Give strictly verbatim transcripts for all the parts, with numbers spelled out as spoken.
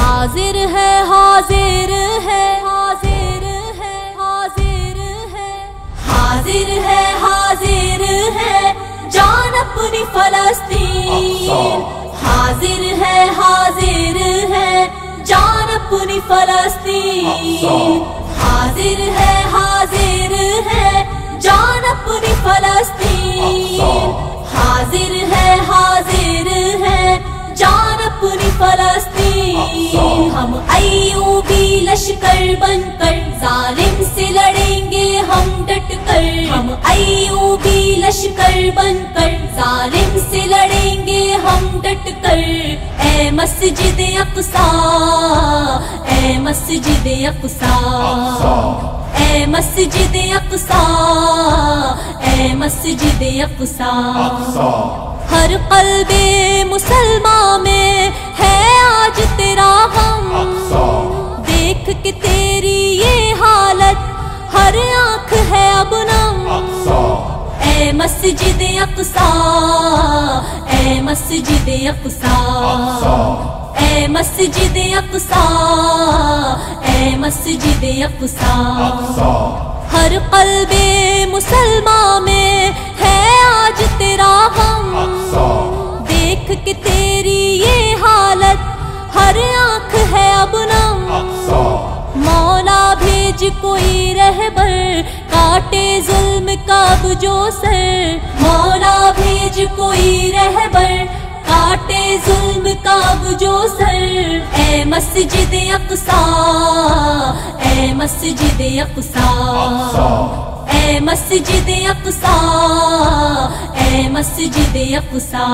حاضر ہے حاضر ہے حاضر ہے حاضر ہے حاضر ہے حاضر ہے جان اپنی فلسطین حاضر ہے حاضر ہے جان اپنی فلسطین حاضر ہے حاضر ہے جان اپنی فلسطین حاضر ہے حاضر ہے جان اپنی فلسطین ہم ایوبی لشکر بن کر ظالم سے لڑیں گے ہم ڈٹ کر ہم ایوبی لشکر بن کر ظالم سے لڑیں گے ہم ڈٹ کر اے مسجد اقصی اے مسجد اقصی اے مسجد اقصی اے مسجد اقصی ہر قلب مسلمان میں ہے آج تیرا غم دیکھ کے تیری یہ حالت ہر آنکھ ہے اب نم اے مسجد اقصی اے مسجد اقصی اے مسجد اقصی اے مسجد اقصی ہر قلب مسلمان میں ہے آج تیرا غم دیکھ کے تیری یہ حالت ہر آنکھ ہے اب نم مولا بھیج کوئی رہبر کاٹے ظلم کا اب جو سر مولا بھیج کوئی رہبر کاٹے ظلم کا اب جو سر اے مسجد اقصی اے مسجد اقصی اے مسجد اقصی اے مسجد اقصی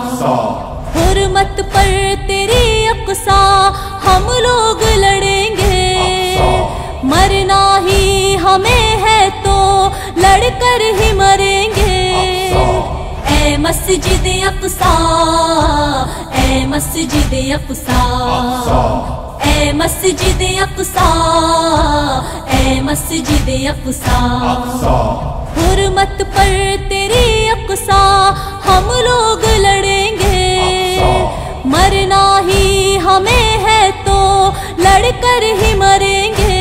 حرمت پر تیری اقصی ہم لوگ لڑیں گے مرنا ہی ہمیں ہے تو لڑ کر ہی مریں گے اے مسجد اقصی اے مسجد اقصی اے مسجد اقصی اے مسجد اقصی حرمت پر تیری اقصی ہم لوگ لڑیں گے مرنا ہی ہمیں ہے تو لڑ کر ہی مریں گے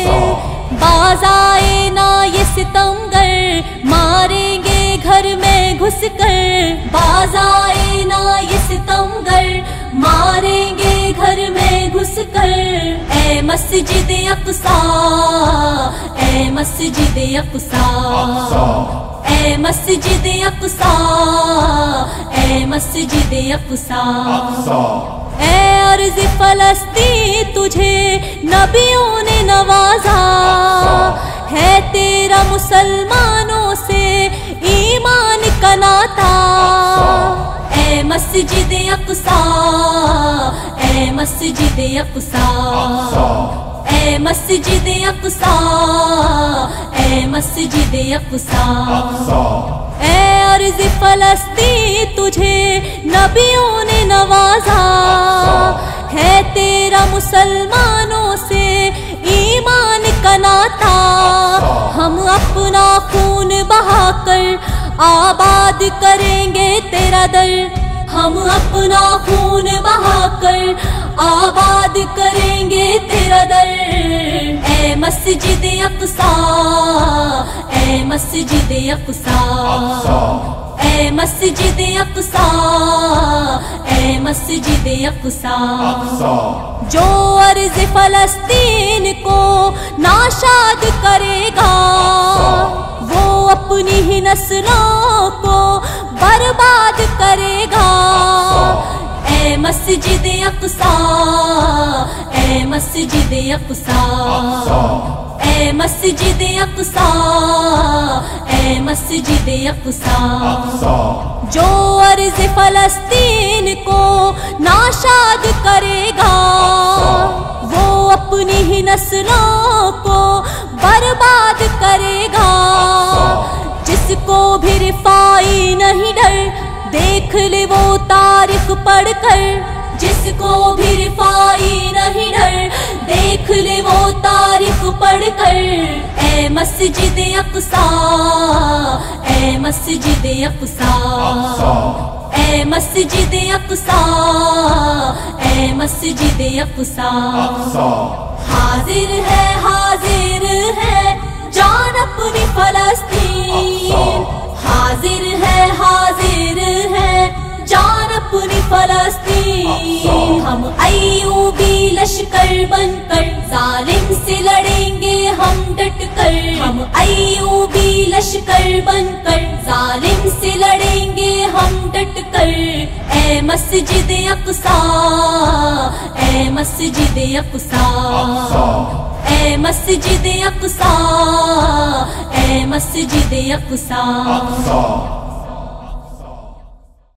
باز آئے نا یہ ستمگر ماریں گے گھر میں گھس کر باز آئے نا یہ ستمگر ماریں گے گھر میں گھس کر اے مسجد اقصی اے مسجد اقصی اے مسجد اقصی اے مسجد اقصی اے عرض فلسطین تجھے نبیوں نے نوازا ہے تیرا مسلمانوں سے ایمان کا ناتا اے مسجد اقصی اے مسجد اقصی اے مسجد اقصی اے مسجد اقصی اے عرض فلسطین تجھے نبیوں نے نوازا ہے تیرا مسلمانوں سے ایمان کا ناتا ہم اپنا خون بہا کر آباد کریں گے تیرا در ہم اپنا خون بہا کر آباد کریں گے تیرا در اے مسجد اقصی اے مسجد اقصی اے مسجد اقصی اے مسجد اقصی جو عرض فلسطین کو ناشاد کرے گا وہ اپنی ہی نسلوں کو برباد کرے گا اے مسجد اقصی اے مسجد اقصی اے مسجد اقصی اے مسجد اقصی جو عرض فلسطین کو ناشاد کرے گا وہ اپنی ہی نسلوں کو برباد کرے گا جس کو بھی رفائی نہیں ڈر دیکھ لے وہ تاریخ پڑھ کر جس کو بھی رفائی نہیں ڈر دیکھ لے وہ تاریخ پڑھ کر اے اے مسجد اقصی اے مسجد اقصی اے مسجد اقصی اے مسجد اقصی حاضر ہے حاضر ہے جان اپنی فلسطین حاضر ہے حاضر ہے جان اپنی فلسطین ہم ایوبی لشکر بن کر ظالم سے لڑیں گے ہم ڈٹ کر ہم ایوبی لشکر بن کر ظالم سے لڑیں گے ہم ڈٹ کر اے مسجد اقصی اے مسجد اقصی اے مسجد اقصی اے مسجد اقصی